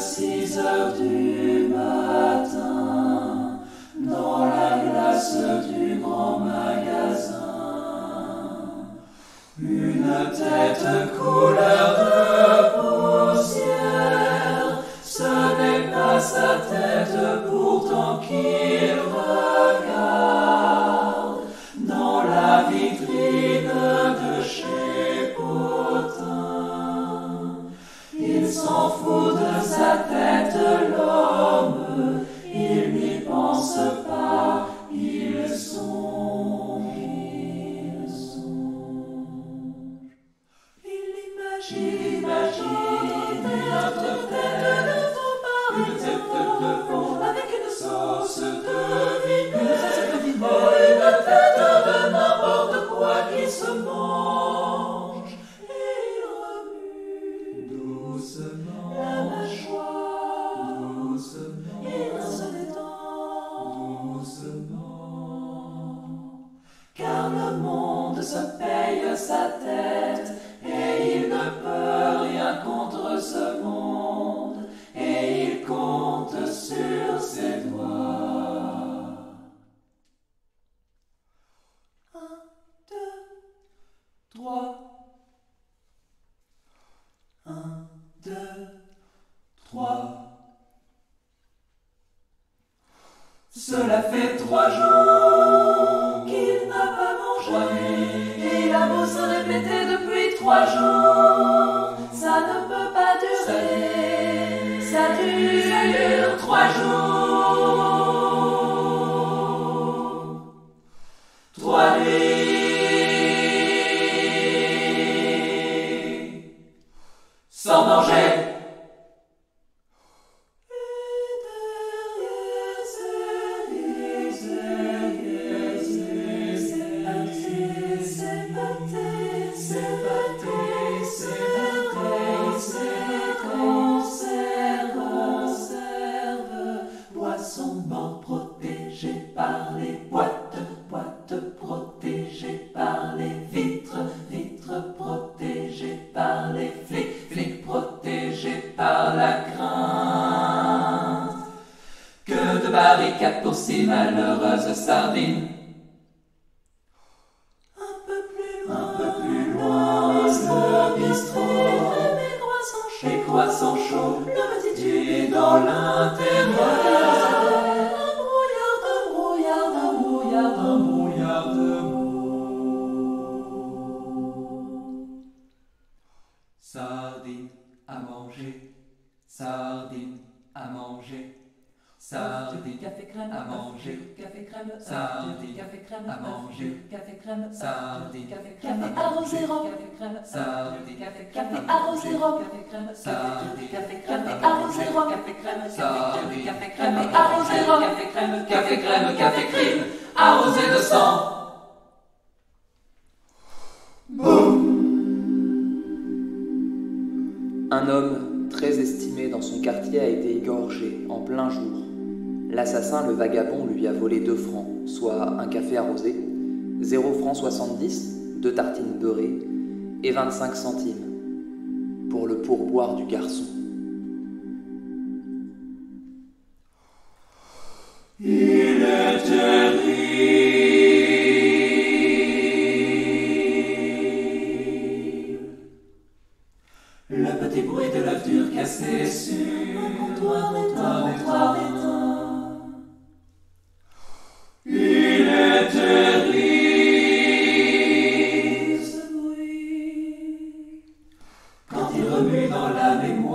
6 heures du matin, dans la glace du grand magasin, une tête couleur de poussière, ce n'est pas sa tête pourtant qu'il regarde, dans la vitrine de chez Potin. Il s'en fout de sa tête, l'homme, il n'y pense pas, il songe, il songe. Il imagine notre tête de faux, une tête de faux, avec une sauce de vinaigre, oh, une tête de n'importe quoi qui se mange. Et il remue doucement la mâchoire, doucement, et se détend doucement. Car le monde se paye sa tête, et il ne peut rien contre ce monde, et il compte sur ses doigts. 1, 2, 3. 1, 2, 3. Cela fait 3 jours qu'il n'a pas mangé, et il a beau se répéter depuis 3 jours, ça ne peut pas durer, ça dure 3 jours, 3 nuits, sans manger. Boisson mort protégée par les boîtes, boîtes protégées par les vitres, vitres protégées par les flics, flics protégés par la crainte. Que de barricades pour ces malheureuses sardines. Un peu plus loin, le bistrot, les croissants chauds, le petit tube dans l'intérieur. Un brouillard de mots. Sardines à manger, sardines à manger. Sardines, café crème à manger, café crème, sardines, café crème à manger, café crème, sardines, café crème, arrosé rhum, café crème, sardines, café arrosé rhum, café crème, sardines, café crème, arrosé rhum, café crème, sardines, café crème, arrosé rhum, café crème, café crème, café crème, arrosé de sang. Un homme très estimé dans son quartier a été égorgé en plein jour. L'assassin, le vagabond, lui a volé 2 francs, soit un café arrosé, 0 francs 70, 2 tartines beurrées et 25 centimes pour le pourboire du garçon. Il est terrible, le petit bruit de l'œuf dur cassé sur un comptoir éteint. Il est terrible, ce bruit, quand il remue dans la mémoire